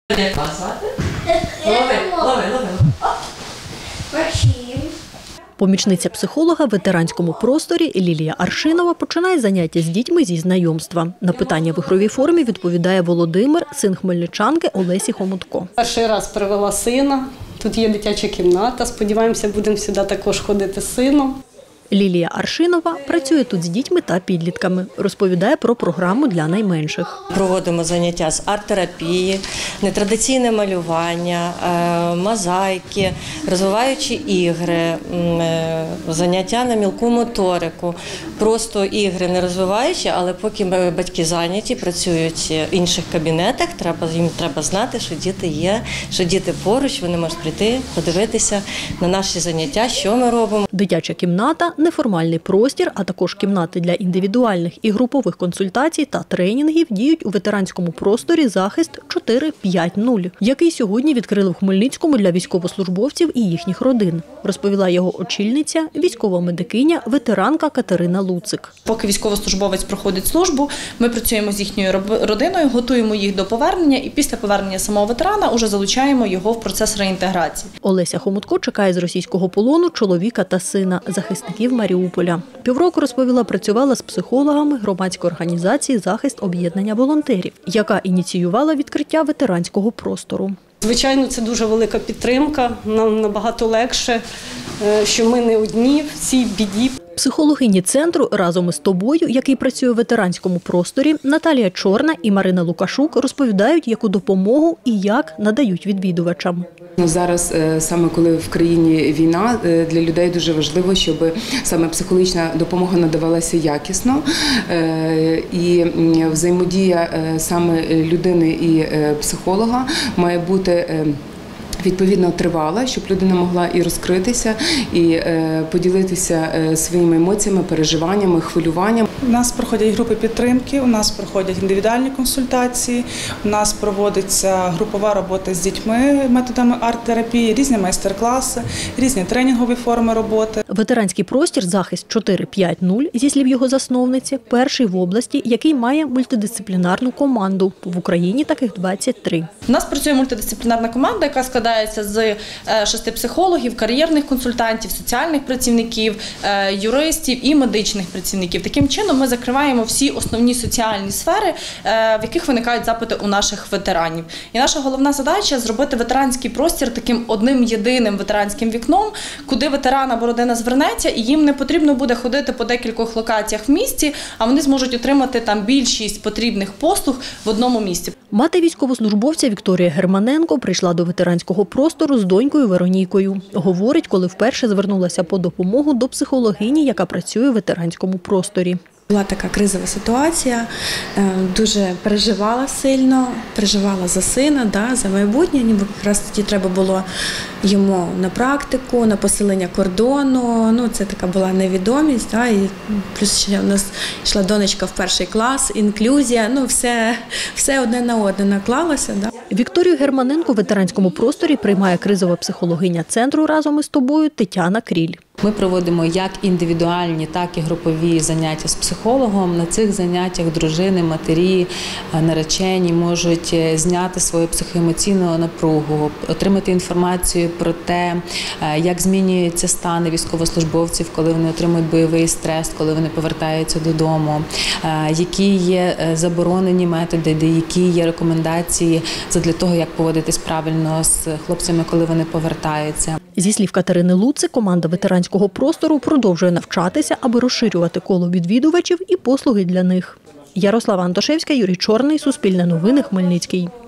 Як вас звати? Лови. Помічниця психолога в ветеранському просторі Лілія Аршинова починає заняття з дітьми зі знайомства. На питання в ігровій формі відповідає Володимир, син хмельничанки Олесі Хомутко. Перший раз привела сина, тут є дитяча кімната, сподіваємося, будемо сюди також ходити з сином. Лілія Аршинова працює тут з дітьми та підлітками. Розповідає про програму для найменших. Проводимо заняття з арт-терапії, нетрадиційне малювання, мозаїки, розвиваючі ігри, заняття на мілку моторику. Просто ігри не розвиваючі, але поки батьки зайняті, працюють в інших кабінетах, їм треба знати, що діти є, що діти поруч, вони можуть прийти, подивитися на наші заняття, що ми робимо. Дитяча кімната – неформальний простір, а також кімнати для індивідуальних і групових консультацій та тренінгів діють у ветеранському просторі «Захист 4.5.0», який сьогодні відкрили в Хмельницькому для військовослужбовців і їхніх родин, розповіла його очільниця, військова медикиня, ветеранка Катерина Луцик. Поки військовослужбовець проходить службу, ми працюємо з їхньою родиною, готуємо їх до повернення і після повернення самого ветерана уже залучаємо його в процес реінтеграції. Олеся Хомутко чекає з російського полону чоловіка та сина, захисників Маріуполя. Півроку, розповіла, працювала з психологами громадської організації «Захист об'єднання волонтерів», яка ініціювала відкриття ветеранського простору. Звичайно, це дуже велика підтримка, нам набагато легше, що ми не одні в цій біді. Психологині центру «Разом із тобою», який працює в ветеранському просторі, Наталія Чорна і Марина Лукашук розповідають, яку допомогу і як надають відвідувачам. Зараз, саме коли в країні війна, для людей дуже важливо, щоб саме психологічна допомога надавалася якісно. І взаємодія саме людини і психолога має бути відповідно тривала, щоб людина могла і розкритися, і поділитися своїми емоціями, переживаннями, хвилюванням. У нас проходять групи підтримки, у нас проходять індивідуальні консультації, у нас проводиться групова робота з дітьми методами арт-терапії, різні майстер-класи, різні тренінгові форми роботи. Ветеранський простір «Захист 4.5.0», зі слів його засновниці, перший в області, який має мультидисциплінарну команду. В Україні таких 23. У нас працює мультидисциплінарна команда, яка складається з 6 психологів, кар'єрних консультантів, соціальних працівників, юристів і медичних працівників. Таким чином ми закриваємо всі основні соціальні сфери, в яких виникають запити у наших ветеранів. І наша головна задача – зробити ветеранський простір таким одним єдиним ветеранським вікном, куди ветеран або родина звернеться, і їм не потрібно буде ходити по декількох локаціях в місті, а вони зможуть отримати там більшість потрібних послуг в одному місці. Мати військовослужбовця Вікторія Германенко прийшла до ветеранського простору з донькою Веронікою. Говорить, коли вперше звернулася по допомогу до психологині, яка працює в ветеранському просторі. Була така кризова ситуація, дуже переживала сильно, переживала за сина, за майбутнє, ніби якраз тоді треба було йому на практику, на посилення кордону, це така була невідомість, і плюс ще у нас йшла донечка в перший клас, інклюзія, все одне на одне наклалося. Вікторію Германенко в ветеранському просторі приймає кризова психологиня центру «Разом із тобою» Тетяна Кріль. Ми проводимо як індивідуальні, так і групові заняття з психологом. На цих заняттях дружини, матері, наречені можуть зняти свою психоемоційну напругу, отримати інформацію про те, як змінюються стани військовослужбовців, коли вони отримують бойовий стрес, коли вони повертаються додому, які є заборонені методи, які є рекомендації для того, як поводитись правильно з хлопцями, коли вони повертаються. Зі слів Катерини Луцик, команда ветеранського простору продовжує навчатися, аби розширювати коло відвідувачів і послуги для них. Ярослава Антошевська, Юрій Чорний, Суспільне новини, Хмельницький.